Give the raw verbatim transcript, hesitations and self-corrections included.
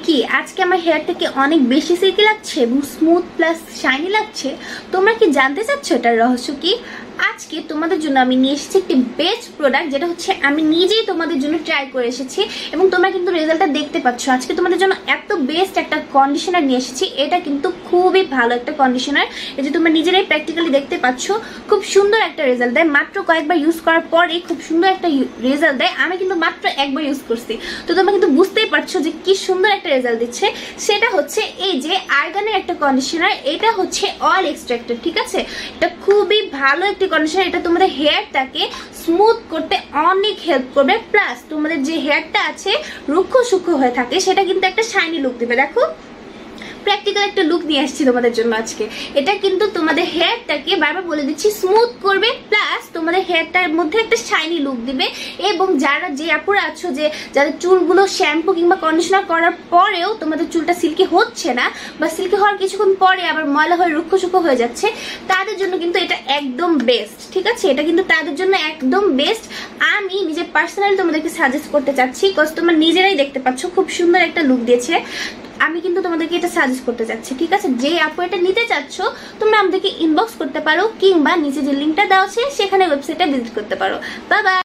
কি আজকে আমার হেয়ারটাকে অনেক বেশি সিল্কি লাগছে এবং স্মুথ প্লাস শাইনি লাগছে? তোমরা কি জানতে চাচ্ছ এটার রহস্য কি? আজকে তোমাদের জন্য আমি নিয়ে এসেছি একটি বেস্ট প্রোডাক্ট, যেটা হচ্ছে আমি নিজেই তোমাদের জন্য ট্রাই করে এসেছি এবং তোমরা কিন্তু রেজাল্টটা দেখতে পাচ্ছ। আজকে তোমাদের জন্য এত বেস্ট একটা কন্ডিশনার নিয়ে এসেছি। এটা কিন্তু খুবই ভালো একটা কন্ডিশনার, এই যে তোমরা নিজেরাই প্র্যাকটিক্যালি দেখতে পাচ্ছ। খুব সুন্দর একটা রেজাল্ট দেয়, মাত্র কয়েকবার ইউজ করার পরেই খুব সুন্দর একটা রেজাল্ট দেয়। আমি কিন্তু মাত্র একবার ইউজ করছি, তো তোমরা কিন্তু বুঝতেই পারছো যে কি সুন্দর একটা রেজাল্ট দিচ্ছে। সেটা হচ্ছে এই যে আর্গানের একটা কন্ডিশনার, এটা হচ্ছে অয়েল এক্সট্রাক্টেড, ঠিক আছে? এটা খুবই ভালো একটি কন্ডিশনার, এটা তোমাদের হেয়ারটাকে স্মুথ করতে অনেক হেল্প করবে, প্লাস তোমাদের যে হেয়ারটা আছে রুক্ষ সূক্ষ্ম হয়ে থাকে সেটা কিন্তু একটা শাইনি লুক দিবে। দেখো প্র্যাকটিক্যাল একটা লুক নিয়ে আসছি তোমাদের জন্য আজকে। এটা কিন্তু তোমাদের হেয়ারটাকে বারবার বলে দিচ্ছি স্মুথ করবে, প্লাস তোমাদের হেয়ারটার মধ্যে একটা শাইনি লুক দিবে। এবং যারা যে আপুরা আছো যে যাদের চুলগুলো শ্যাম্পু কিংবা কন্ডিশনার করার পরেও তোমাদের চুলটা সিল্কি হচ্ছে না, বা সিল্কি হওয়ার কিছুক্ষণ পরে আবার ময়লা হয়ে রুক্ষ সূক্ষ্ম হয়ে যাচ্ছে, তাদের জন্য কিন্তু এটা একদম বেস্ট, ঠিক আছে? এটা কিন্তু তাদের জন্য একদম বেস্ট। আমি নিজে পার্সোনালি তোমাদেরকে সাজেস্ট করতে চাচ্ছি, বিকজ তোমরা নিজেরাই দেখতে পাচ্ছ খুব সুন্দর একটা লুক দিয়েছে। আমি কিন্তু তোমাদেরকে এটা সাজেস্ট করতে চাচ্ছি, ঠিক আছে? যে আপু এটা নিতে চাচ্ছ তোমরা আমাদেরকে ইনবক্স করতে পারো, কিংবা নিচে যে লিঙ্কটা দেওয়া আছে সেখানে ওয়েবসাইটটা ভিজিট করতে পারো। Bye by.